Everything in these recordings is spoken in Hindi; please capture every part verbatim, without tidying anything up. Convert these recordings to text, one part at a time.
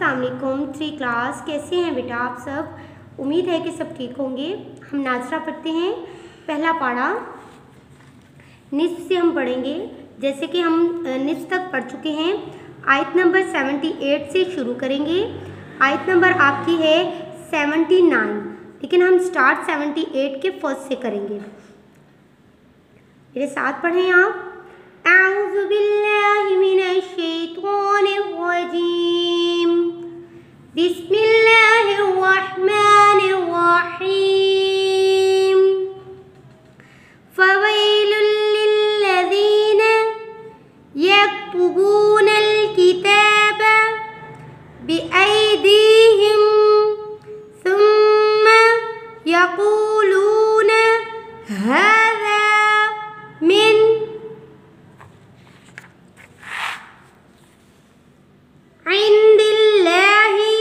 अस्सलाम वालेकुम। थ्री क्लास, कैसे हैं बेटा आप सब? उम्मीद है कि सब ठीक होंगे। हम नाज़रा पढ़ते हैं पहला पारा। निस्फ से हम पढ़ेंगे, जैसे कि हम निस्फ तक पढ़ चुके हैं। आयत नंबर अठहत्तर से शुरू करेंगे। आयत नंबर आपकी है उन्यासी, लेकिन हम स्टार्ट अठहत्तर के फर्स्ट से करेंगे। मेरे साथ पढ़ें आप। अऊज़ु बिल्लाहि मिनश शैतानिर रजीम, बिस्मिल्लाहिर रहमानिर रहीम। फवैलुल लिल्लज़ीना यक्तुबूनल किताबा बिअयदीहिम सुम्मा यक़ूलूना हाज़ा मिन इंदिल्लाहि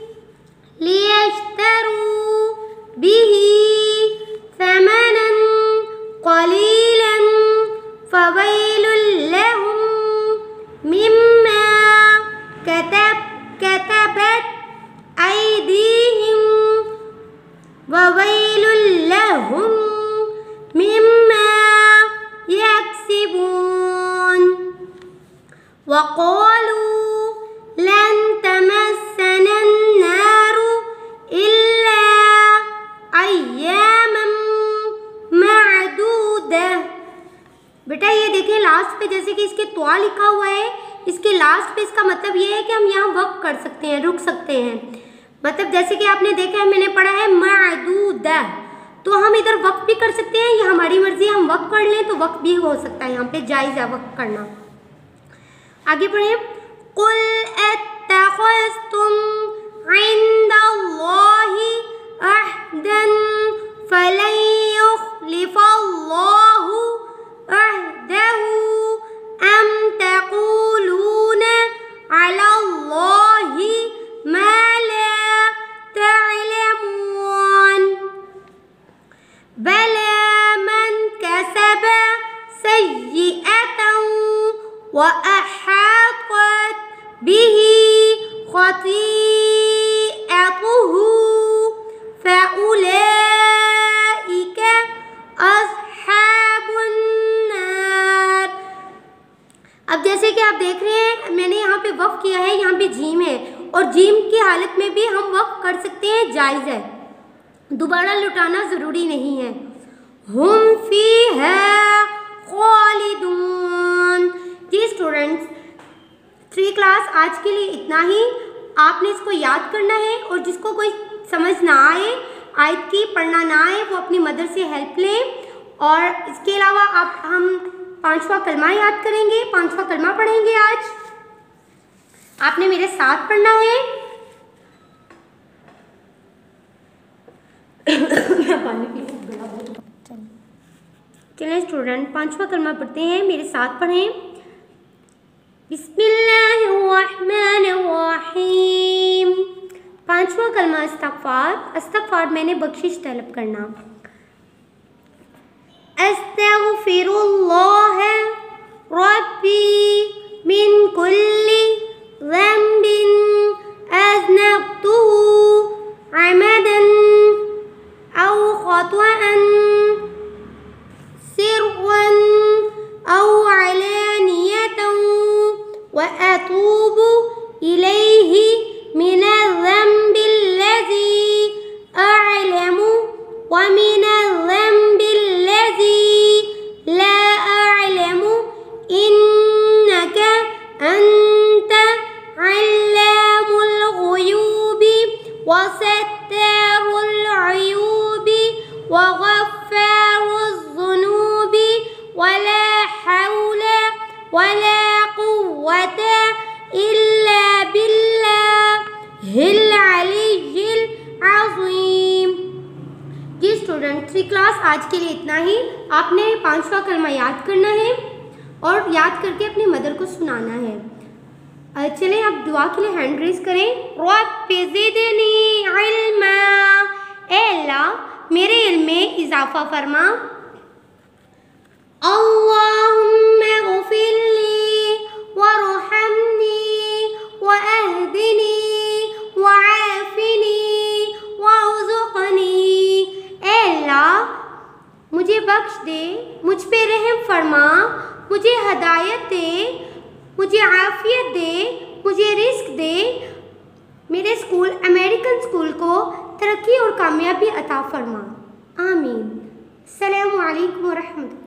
लियश्तरू बिही समनन क़लीलन फवैलुल लहुम मिम्मा कतब कतबत अयदीहिम ववैलुल लहुम मिम्मा यक्सिबून। वक़ालू लन तमस्सना अन्नारु इल्ला अय्यामन मअदूदा। बेटा ये देखें लास्ट पे, जैसे कि इसके त्वा लिखा हुआ है, इसके लास्ट पे इसका मतलब ये है कि हम यहाँ वक़्फ कर सकते हैं, रुक सकते हैं। मतलब जैसे कि आपने देखा है, मैंने पढ़ा है मअदूदा, तो हम इधर वक़्फ भी कर सकते हैं, ये हमारी मर्जी है। हम वक़्फ कर लें तो वक़्फ भी हो सकता है, यहाँ पे जायज़ है वक़्फ करना। आगे बढ़ें। कुल अत्तख़ज़्तुम इंदल्लाहि अहदन फलन युख़्लिफ़ल्लाहु अहदहु अम तक़ूलूना अलल्लाहि मा ला तअलमून। बला मन कसब सय्यिअतन व अहातत बिही खतीअतुहु फउलाइका अस्हाबुन नार। अब जैसे कि आप देख रहे हैं, मैंने यहाँ पे वक़्फ किया है, यहाँ पे जीम है, और जीम की हालत में भी हम वक़्फ कर सकते हैं, जायज़ है, दोबारा लुटाना ज़रूरी नहीं है। हुम फीहा खालिदून। जी स्टूडेंट्स, थ्री क्लास आज के लिए इतना ही। आपने इसको याद करना है, और जिसको कोई समझ ना आए, आयत की पढ़ना ना आए, वो अपनी मदर से हेल्प लें। और इसके अलावा आप हम पांचवा कलमा याद करेंगे, पांचवा कलमा पढ़ेंगे आज। आपने मेरे साथ पढ़ना है। चलिए स्टूडेंट, पांचवा कलमा पढ़ते हैं, मेरे साथ पढ़ें। बिस्मिल्लाहिर्रहमानिर्रहीम। पांचवा कलमा इस्तग़फ़ार। इस्तग़फ़ार मैंने बख्शिश तलब करना। अस्तग़फ़िरुल्लाह रब्बी मिन कुल्ली ज़ंबिन अज़नबतुहु अमदन औ ख़तअन सिर्रन औ अलानियतन व अतूबु इलैहि मिनज़्ज़ंबिल्लज़ी अअलमु व मिनज़्ज़ंबिल्लज़ी ला अअलमु इन्नका अंत अल्लामुल ग़ुयूबि व सत्तारुल अयूबि व ग़फ़्फ़ारुज़ ज़ुनूबि व ला हौला व ला क़ुव्वता इल्ला बिल्लाहिल अलिय्यिल अज़ीम। जी स्टूडेंट, थ्री क्लास आज के लिए इतना ही। आपने पांचवा कलमा याद करना है और याद करके अपनी मदर को सुनाना है। चलें अब दुआ के लिए हैंड रेज करें। रब्बि ज़िदनी इल्मा, ए अल्लाह मेरे इल्म में इजाफा फरमा। अल्लाहुम्मा ग़फ़िरली वरहमनी वअहदिनी मुझे बख्श दे, मुझ पे रहम फरमा, मुझे हदायत दे, मुझे आफियत दे, मुझे रिस्क दे, मेरे स्कूल अमेरिकन स्कूल को तरक्की और कामयाबी अता फरमा। आमीन। अस्सलामु अलैकुम व रहमतुल्लाह।